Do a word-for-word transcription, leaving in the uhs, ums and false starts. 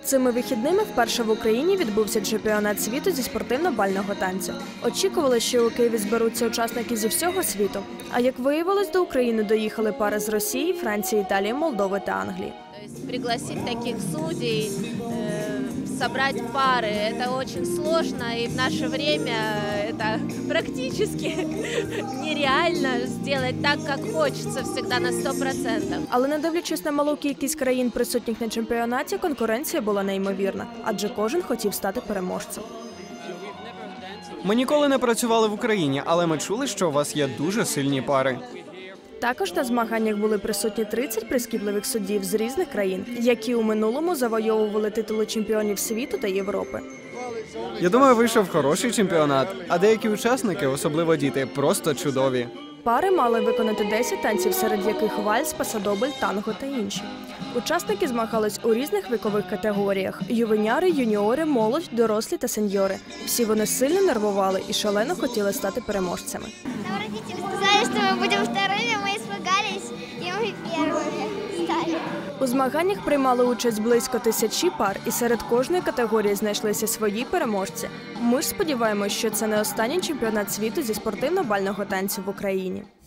Цими вихідними вперше в Україні відбувся чемпіонат світу зі спортивно-бального танцю. Очікували, що у Києві зберуться учасники зі всього світу. А як виявилось, до України доїхали пари з Росії, Франції, Італії, Молдови та Англії. Пригласить таких судей, собрать пары, это очень сложно, и в наше время это практически нереально сделать так, как хочется, всегда на сто процентов. Але не дивлячись на малу кількість країн, присутніх на чемпіонаті, конкуренція була неймовірна, адже кожен хотів стати переможцем. Ми ніколи не працювали в Україні, але ми чули, що у вас є дуже сильні пари. Також на змаганнях були присутні тридцять прискіпливих суддів з різних країн, які у минулому завойовували титули чемпіонів світу та Європи. Я думаю, вийшов хороший чемпіонат, а деякі учасники, особливо діти, просто чудові. Пари мали виконати десять танців, серед яких вальс, пасадобль, танго та інші. Учасники змагались у різних вікових категоріях – ювеняри, юніори, молодь, дорослі та сеньори. Всі вони сильно нервували і шалено хотіли стати переможцями. Нам родители сказали, что мы будем вторыми, мы испугались, и мы первыми стали. У змаганнях приймали участь близько тисячі пар, і серед кожної категорії знайшлися свої переможці. Ми ж сподіваємось, що це не останній чемпіонат світу зі спортивно-бального танцю в Україні.